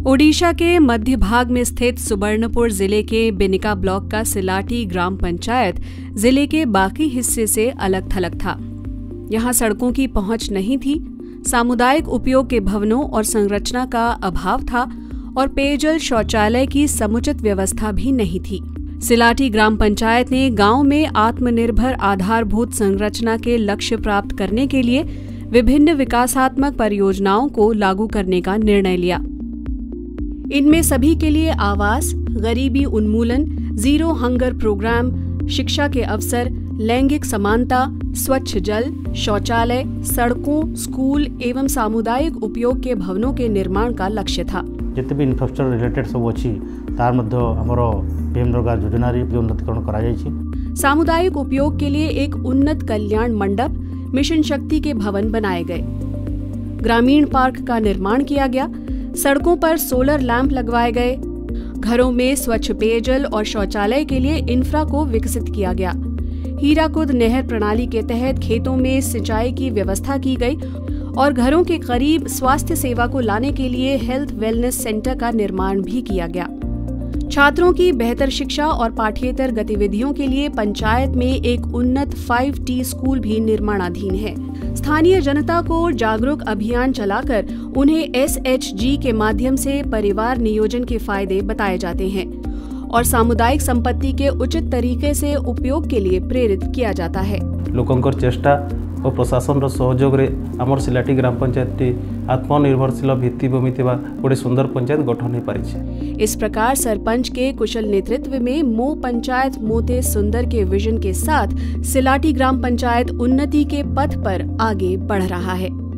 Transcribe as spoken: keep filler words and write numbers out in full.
ओडिशा के मध्य भाग में स्थित सुबर्णपुर जिले के बिनिका ब्लॉक का सिलाटी ग्राम पंचायत जिले के बाकी हिस्से से अलग थलग था। यहाँ सड़कों की पहुंच नहीं थी, सामुदायिक उपयोग के भवनों और संरचना का अभाव था और पेयजल शौचालय की समुचित व्यवस्था भी नहीं थी। सिलाटी ग्राम पंचायत ने गांव में आत्मनिर्भर आधारभूत संरचना के लक्ष्य प्राप्त करने के लिए विभिन्न विकासात्मक परियोजनाओं को लागू करने का निर्णय लिया। इनमें सभी के लिए आवास, गरीबी उन्मूलन, जीरो हंगर प्रोग्राम, शिक्षा के अवसर, लैंगिक समानता, स्वच्छ जल, शौचालय, सड़कों, स्कूल एवं सामुदायिक उपयोग के भवनों के निर्माण का लक्ष्य था। जिते भी इंफ्रास्ट्रक्चर रिलेटेड सब अच्छी तार मध्य हमरो पीएमनरेगा योजना रे उन्नतीकरण करा जायछि। सामुदायिक उपयोग के लिए एक उन्नत कल्याण मंडप, मिशन शक्ति के भवन बनाए गए। ग्रामीण पार्क का निर्माण किया गया। सड़कों पर सोलर लैंप लगवाए गए। घरों में स्वच्छ पेयजल और शौचालय के लिए इंफ्रा को विकसित किया गया। हीराकुद नहर प्रणाली के तहत खेतों में सिंचाई की व्यवस्था की गई और घरों के करीब स्वास्थ्य सेवा को लाने के लिए हेल्थ वेलनेस सेंटर का निर्माण भी किया गया। छात्रों की बेहतर शिक्षा और पाठ्येतर गतिविधियों के लिए पंचायत में एक उन्नत फाइव टी स्कूल भी निर्माणाधीन है। स्थानीय जनता को जागरूक अभियान चलाकर उन्हें एस एच जी के माध्यम से परिवार नियोजन के फायदे बताए जाते हैं और सामुदायिक संपत्ति के उचित तरीके से उपयोग के लिए प्रेरित किया जाता है। लोकंकर चेष्टा और प्रशासन सहयोग रे आमर सिलाटी ग्राम पंचायत आत्मनिर्भरशील भित्तिभूमि थिबा गोटे सुंदर पंचायत गठन हो पारिछे। इस प्रकार सरपंच के कुशल नेतृत्व में मो पंचायत मोते सुंदर के विजन के साथ सिलाटी ग्राम पंचायत उन्नति के पथ पर आगे बढ़ रहा है।